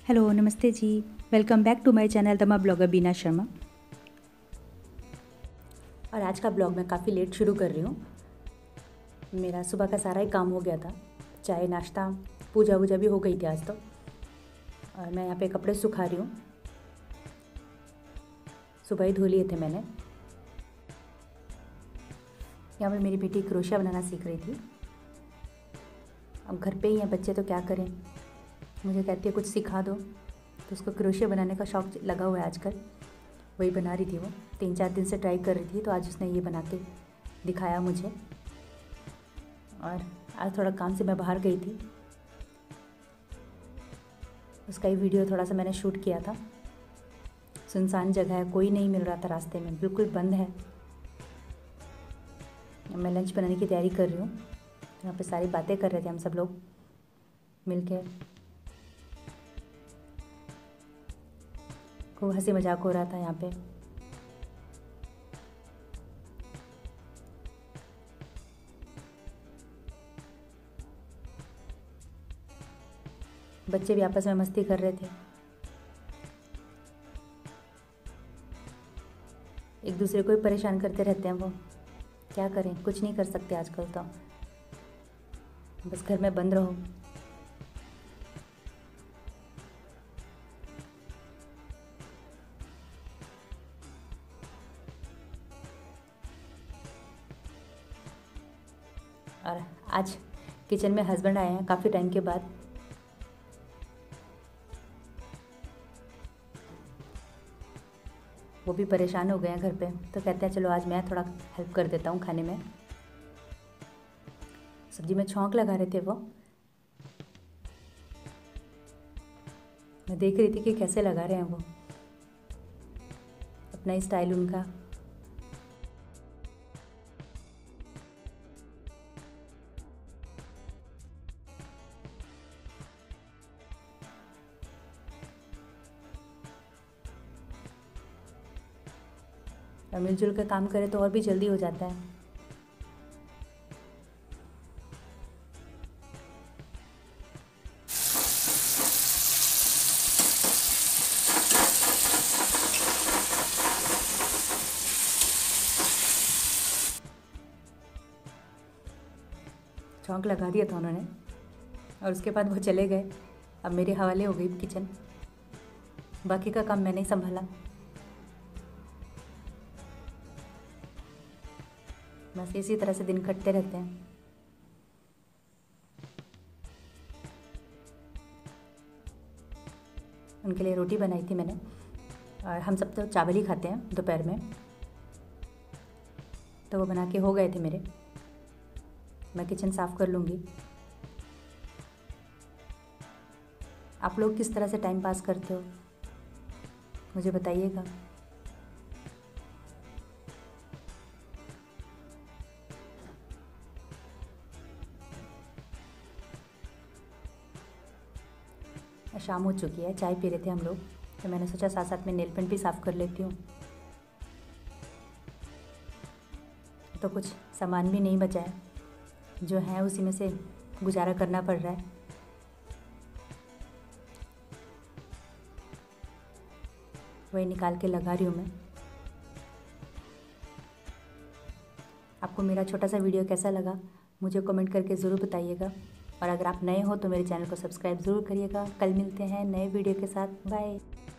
Hello नमस्ते जी। Welcome back to my channel the my blogger Beena Sharma. और आज का ब्लॉग मैं काफ़ी लेट शुरू कर रही हूँ। मेरा सुबह का सारा ही काम हो गया था, चाय नाश्ता पूजा वूजा भी हो गई थी आज तो। और मैं यहाँ पे कपड़े सुखा रही हूँ, सुबह ही धो लिए थे मैंने। यहाँ पे मेरी बेटी क्रोशिया बनाना सीख रही थी। अब घर पे ही हैं बच्चे तो क्या करें, मुझे कहती है कुछ सिखा दो, तो उसको क्रोशिया बनाने का शौक़ लगा हुआ है आजकल। वही बना रही थी, वो 3-4 दिन से ट्राई कर रही थी, तो आज उसने ये बना के दिखाया मुझे। और आज थोड़ा काम से मैं बाहर गई थी, उसका ही वीडियो थोड़ा सा मैंने शूट किया था। सुनसान जगह है, कोई नहीं मिल रहा था रास्ते में, बिल्कुल बंद है। मैं लंच बनाने की तैयारी कर रही हूँ। यहाँ पे सारी बातें कर रहे थे हम सब लोग मिलके, खूब हंसी मजाक हो रहा था यहाँ पे। बच्चे भी आपस में मस्ती कर रहे थे, एक दूसरे को ही परेशान करते रहते हैं वो। क्या करें, कुछ नहीं कर सकते आजकल तो, बस घर में बंद रहो। और आज किचन में हस्बैंड आए हैं काफ़ी टाइम के बाद। वो भी परेशान हो गए हैं घर पे, तो कहते हैं चलो आज मैं थोड़ा हेल्प कर देता हूँ खाने में। सब्जी में छौंक लगा रहे थे वो, मैं देख रही थी कि कैसे लगा रहे हैं वो, अपना ही स्टाइल उनका। और मिलजुल कर काम करें तो और भी जल्दी हो जाता है। छौंक लगा दिया था उन्होंने, और उसके बाद वो चले गए। अब मेरे हवाले हो गई किचन, बाकी का काम मैंने ही संभाला। बस इसी तरह से दिन कटते रहते हैं। उनके लिए रोटी बनाई थी मैंने, और हम सब तो चावल ही खाते हैं दोपहर में, तो वो बना के हो गए थे मेरे। मैं किचन साफ़ कर लूँगी। आप लोग किस तरह से टाइम पास करते हो मुझे बताइएगा। शाम हो चुकी है, चाय पी रहे थे हम लोग, तो मैंने सोचा साथ साथ में नेल पेंट भी साफ़ कर लेती हूँ। तो कुछ सामान भी नहीं बचा है, जो है उसी में से गुजारा करना पड़ रहा है। वही निकाल के लगा रही हूँ मैं। आपको मेरा छोटा सा वीडियो कैसा लगा मुझे कमेंट करके ज़रूर बताइएगा। और अगर आप नए हो तो मेरे चैनल को सब्सक्राइब ज़रूर करिएगा। कल मिलते हैं नए वीडियो के साथ। बाय।